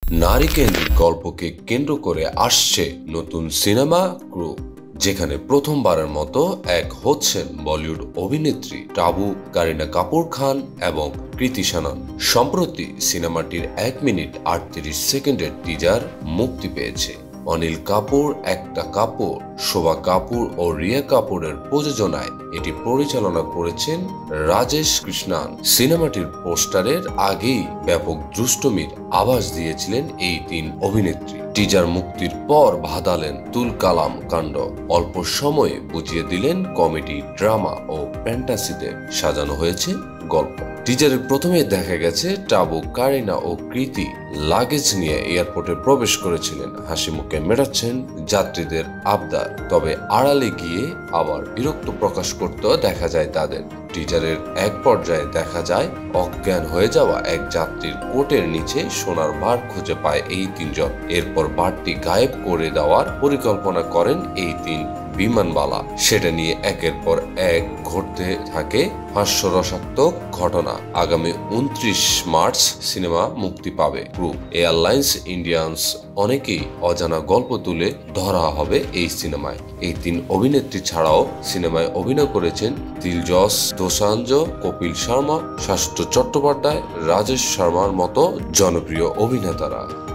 নারী কেন্দ্রিক গল্পকে কেন্দ্র করে আসছে নতুন সিনেমা ক্রু, যেখানে প্রথমবারের মতো এক হচ্ছেন বলিউড অভিনেত্রী টাবু, কারিনা কাপুর খান এবং কৃতি সানন। সম্প্রতি সিনেমাটির 1 মিনিট 38 সেকেন্ডের টিজার মুক্তি পেয়েছে। অনিল কাপুর, একটা কাপুর, শোভা কাপুর ও রিয়া কাপুরের প্রযোজনায় এটি পরিচালনা করেছেন রাজেশ কৃষ্ণান। সিনেমাটির পোস্টারের আগেই ব্যাপক দুষ্টমির আভাস দিয়েছিলেন এই 3 অভিনেত্রী। টিজার মুক্তির পর ভাদালেন তুল কালাম কাণ্ড, অল্প সময়ে বুঝিয়ে দিলেন কমেডি, ড্রামা ও ফ্যান্টাসিতে সাজানো হয়েছে গল্প। টিজারের প্রথমে দেখা গেছে টাবু, কারিনা ও কৃতি লাগেজ নিয়ে এয়ারপোর্টে প্রবেশ করেছিলেন, হাসি মুখে মেটাচ্ছেন যাত্রীদের আবদার। তবে আড়ালে গিয়ে আবার বিরক্ত প্রকাশ করতেও দেখা যায় তাদের। টিজারের এক পর্যায়ে দেখা যায় অজ্ঞান হয়ে যাওয়া এক যাত্রীর কোটের নিচে সোনার বার খুঁজে পায় এই 3 জন। এরপর বারটি গায়েব করে দেওয়ার পরিকল্পনা করেন এই 3 বিমানবালা। সেটা নিয়ে একের পর এক ঘটতে থাকে হাস্যরসাত্মক ঘটনা। আগামী 29 মার্চ সিনেমা মুক্তি পাবে। গ্রুপ এয়ারলাইন্স ইন্ডিয়ান্স অনেকেই অজানা গল্প তুলে ধরা হবে এই সিনেমায়। এই 3 অভিনেত্রী ছাড়াও সিনেমায় অভিনয় করেছেন দিলজস দোসাঞ্জ, কপিল শর্মা, শাশ্বত চট্টোপাধ্যায়, রাজেশ শর্মার মতো জনপ্রিয় অভিনেতারা।